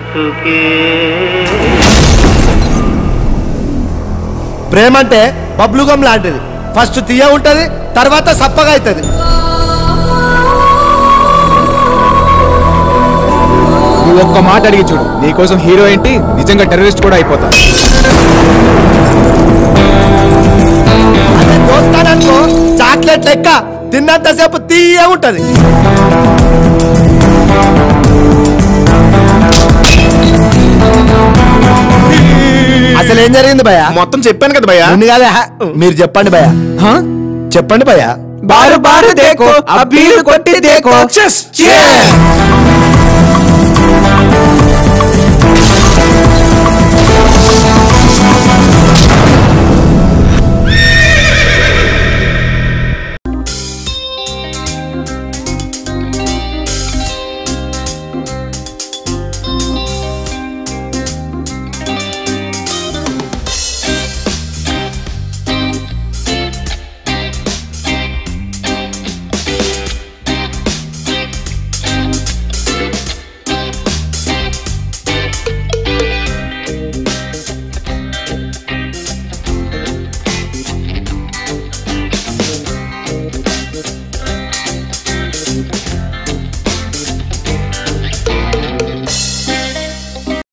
ప్రేమ అంటే బబ్లుగం లాంటిది. ఫస్ట్ తీయ ఉంటది, తర్వాత సప్పగా అవుతుంది. నువ్వు ఒక్క మాట అడిగి చూడు, నీకోసం హీరో ఏంటి నిజంగా టెర్రరిస్ట్ కూడా అయిపోతా. అదే దోస్తాననుకో చాక్లెట్ లెక్క తిన్నంతసేపు తీయ ఉంటది. అసలు ఏం జరిగింది భయ్యా? మొత్తం చెప్పాను కదా భయ్యా. కాదా మీరు చెప్పండి భయ్యా. చెప్పండి భయ్యా. బారు బారు దేకో అబ్బీరు కొట్టి దేకో.